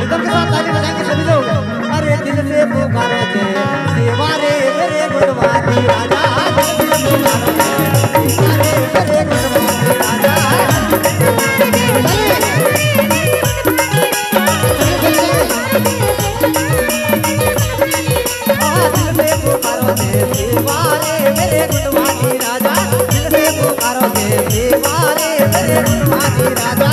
Rhythm के साथ ताली बजाएंगे सभी लोग। अरे दिल से पुकारो जय सेवा रे मेरे गुणवानी राजा, दिल से पुकारो जय सेवा रे मेरे गुणवानी राजा। दिल से पुकारो जय सेवा रे मेरे गुणवानी राजा, दिल से पुकारो जय सेवा रे मेरे गुणवानी राजा।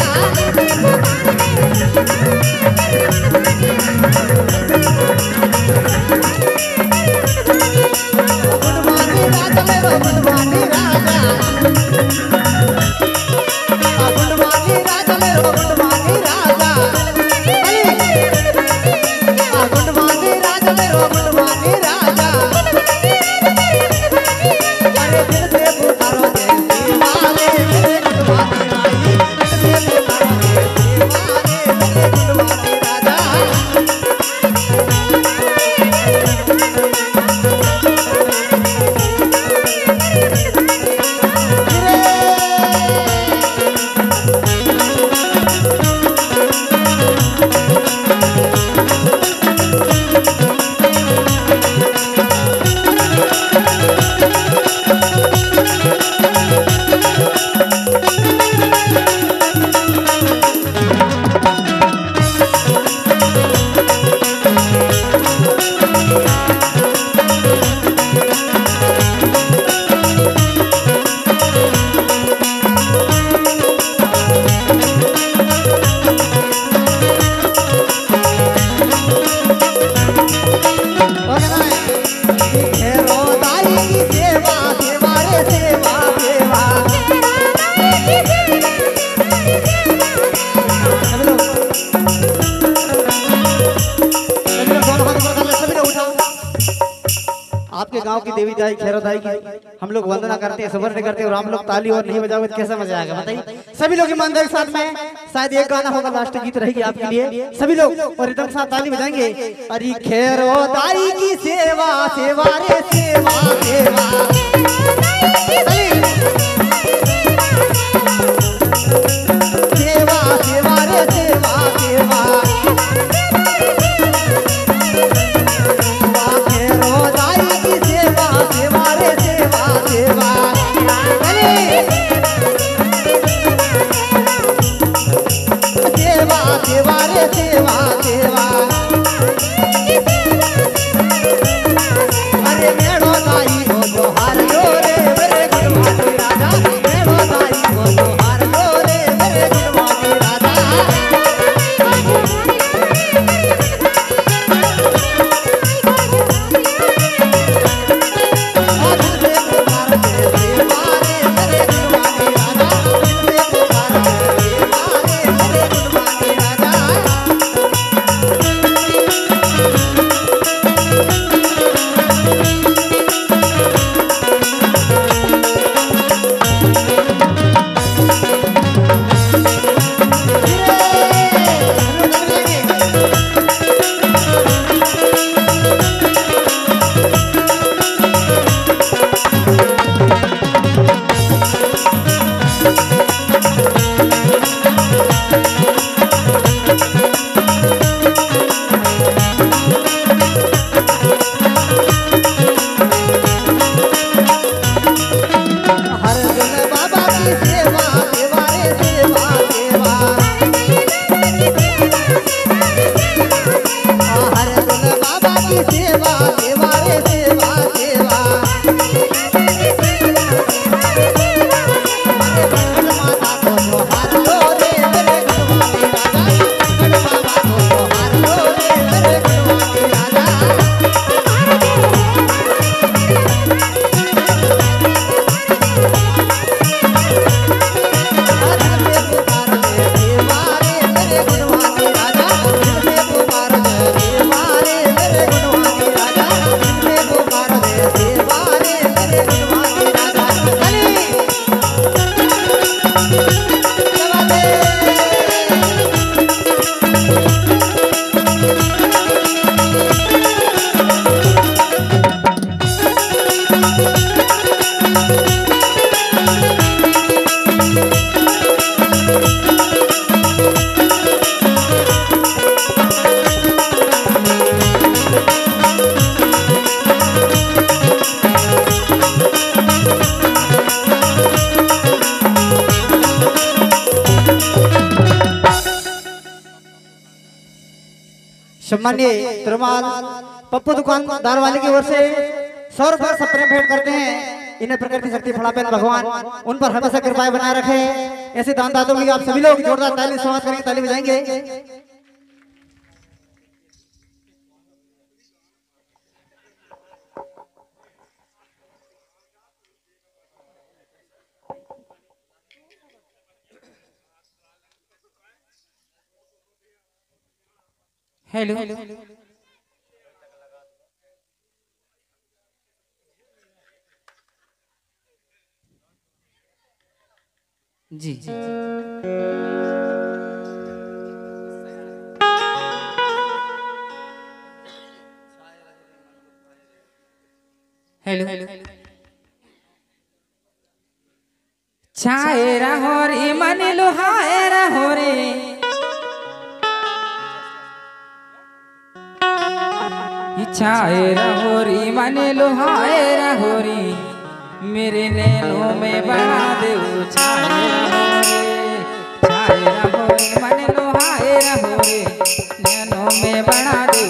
गुणवानी राजा मेरो गुणवानी राजा, गुणवानी राजा मेरो गुणवानी राजा, गुणवानी राजा मेरो गुणवानी राजा। अरे दिल से पुकारो जय सेवा रे मेरे गुणवानी राजा, दिल से पुकारो जय सेवा रे मेरे गुणवानी राजा। आपके गांव की देवी दाई खैरो दाई की हम लोग वंदना करते हैं, सुवर्ण करते हैं और हम लोग ताली और नहीं बजाओगे तो कैसा मजा आएगा बताइए। सभी लोग ईमानदारी के साथ में शायद एक गाना होगा लास्ट गीत रहेगी आपके लिए, सभी लोग और रिदम के साथ ताली बजाएंगे। अरे खैरो दाई की सेवा सेवा रे सेवा सेवा, सेवा सेवा रे सेवा सेवा, खैरो दाई की सेवा सेवा रे सेवा सेवा। सेवा सेवा रे सेवा सेवा, अरे मेड़ो दाई को जोहार लो रे मेरे गुणवानी राजा, मेड़ो दाई को जोहार लो रे मेरे गुणवानी राजा। दिल से पुकारो जय सेवा रे मेरे गुणवानी राजा, दिल से पुकारो जय सेवा रे मेरे गुणवानी राजा। हर दिन बाबा की सेवा सेवा रे सेवा सेवा, हर दिन बाबा की सेवा सेवा रे सेवा सेवा। अरे गण माता को जोहार लो रे मेरे गुणवानी राजा, गण बाबा को जोहार लो रे मेरे गुणवानी राजा। दिल से पुकारो जय सेवा रे मेरे गुणवानी राजा, दिल से पुकारो जय सेवा रे मेरे गुणवानी राजा। सम्मानीय तिरुमाल पप्पू दुकानदार वाले की ओर से 100 रुपए सब प्रेम भेंट करते हैं। इन्हें प्रकृति शक्ति फड़ापेन भगवान उन पर हमेशा कृपाएं बनाए रखे। ऐसे दान दातों की आप सभी लोग जोरदार ताली स्वागत करेंगे, ताली बजाएंगे। हेलो जी जी हेलो छाए रहो रे मन लोहाए रहो रे छाए रहो रे मन लोहाए रहो रे मेरे नैनों में बना दे छाए रहो रे मन लोहाए रहो रे नैनों में बना दे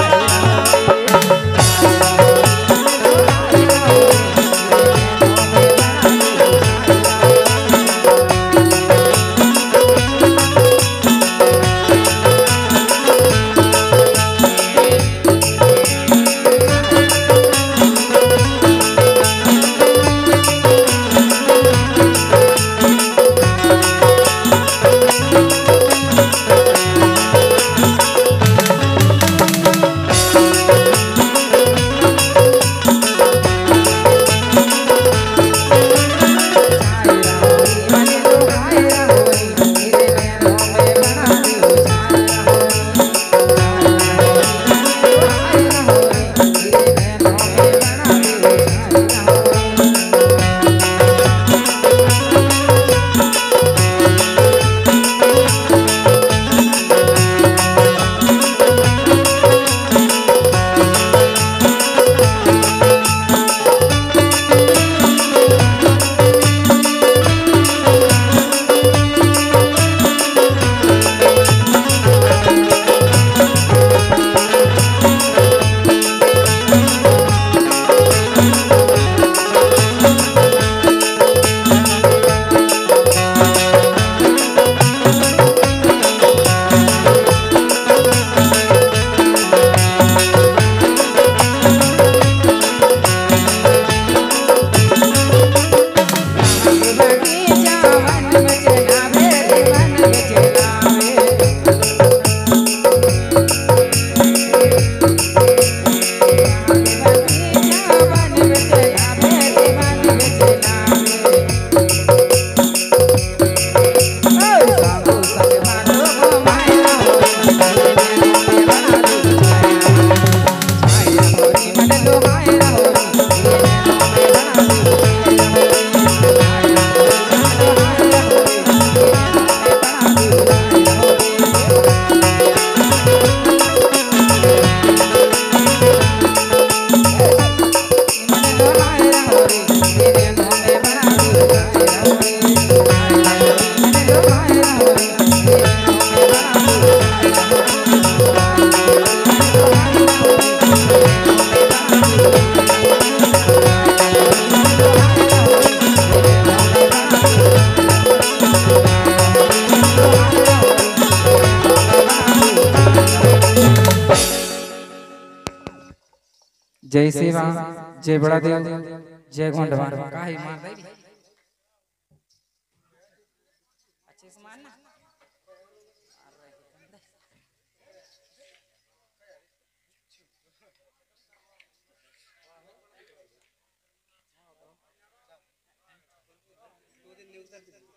जय सेवा जय बड़ा देव जय गोंडवान काहे मार दई अच्छे से मारना दो दिन न्यूज़ कर